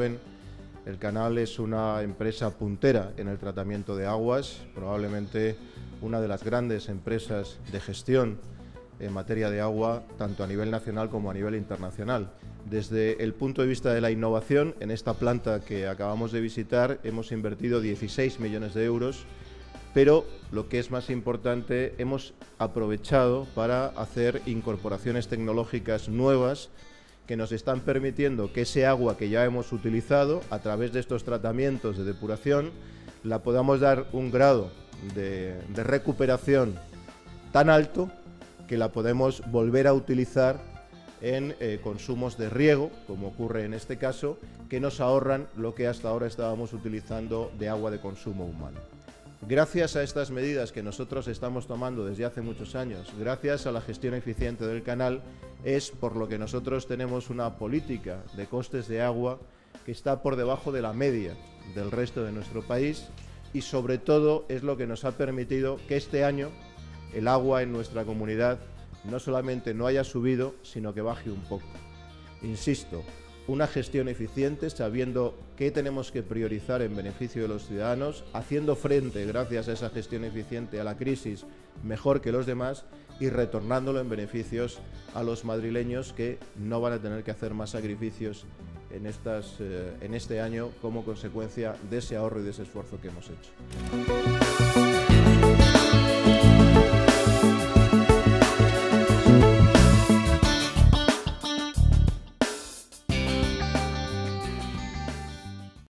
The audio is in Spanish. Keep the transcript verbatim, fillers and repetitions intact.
saben, el Canal es una empresa puntera en el tratamiento de aguas, probablemente una de las grandes empresas de gestión en materia de agua, tanto a nivel nacional como a nivel internacional. Desde el punto de vista de la innovación, en esta planta que acabamos de visitar hemos invertido dieciséis millones de euros, pero lo que es más importante, hemos aprovechado para hacer incorporaciones tecnológicas nuevas que nos están permitiendo que ese agua que ya hemos utilizado, a través de estos tratamientos de depuración, la podamos dar un grado de, de recuperación tan alto que la podemos volver a utilizar en eh, consumos de riego, como ocurre en este caso, que nos ahorran lo que hasta ahora estábamos utilizando de agua de consumo humano. Gracias a estas medidas que nosotros estamos tomando desde hace muchos años, gracias a la gestión eficiente del Canal, es por lo que nosotros tenemos una política de costes de agua que está por debajo de la media del resto de nuestro país y sobre todo es lo que nos ha permitido que este año el agua en nuestra comunidad no solamente no haya subido, sino que baje un poco. Insisto, una gestión eficiente, sabiendo qué tenemos que priorizar en beneficio de los ciudadanos, haciendo frente, gracias a esa gestión eficiente, a la crisis mejor que los demás y retornándolo en beneficios a los madrileños que no van a tener que hacer más sacrificios en, estas, eh, en este año como consecuencia de ese ahorro y de ese esfuerzo que hemos hecho.